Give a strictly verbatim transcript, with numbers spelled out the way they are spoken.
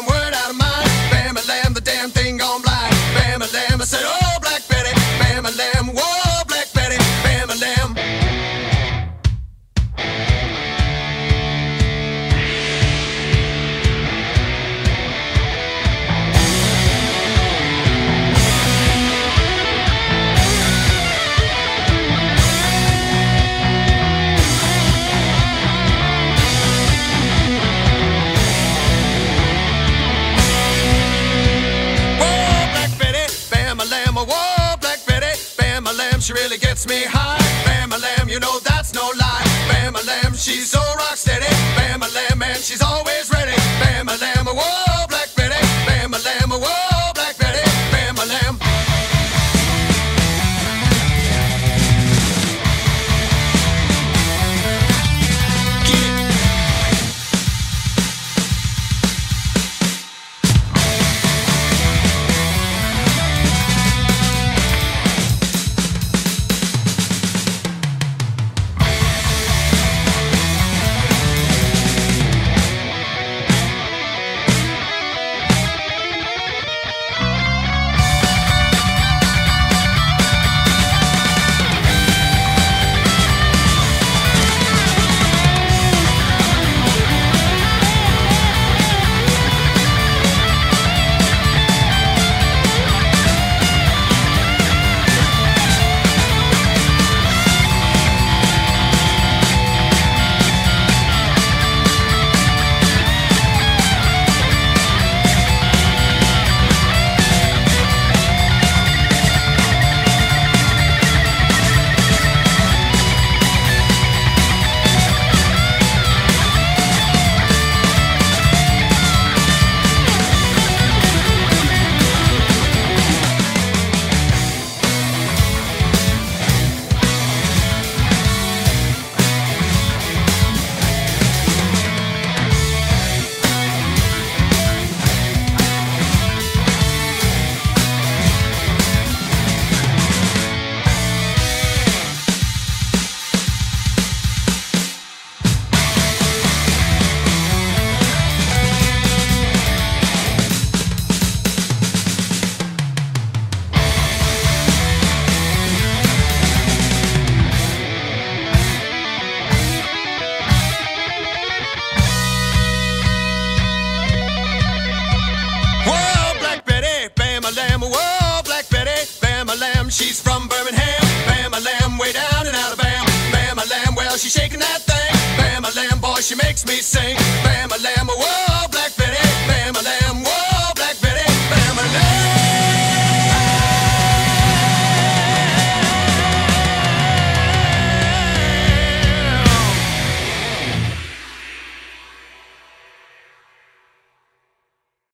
Lamb, word out of mind. Bam a lamb, the damn thing gone blind. Bam a lamb, I said, oh, Black Betty. Bam a lamb, whoa, Black Betty. Bam a lamb. She really gets me high. Bam a lamb, you know that's no lie. Bam a lamb, she's so rock steady. Bam a lamb, man, she's always ready. Bam a lamb, whoa, Black Betty. Bam a lamb, whoa, Black Betty. Bam a lamb. She's from Birmingham. Bam a lamb, way down in Alabama. Bam a lamb, well she's shaking that thing. Bam a lamb, boy, she makes me sing. Bam a lamb.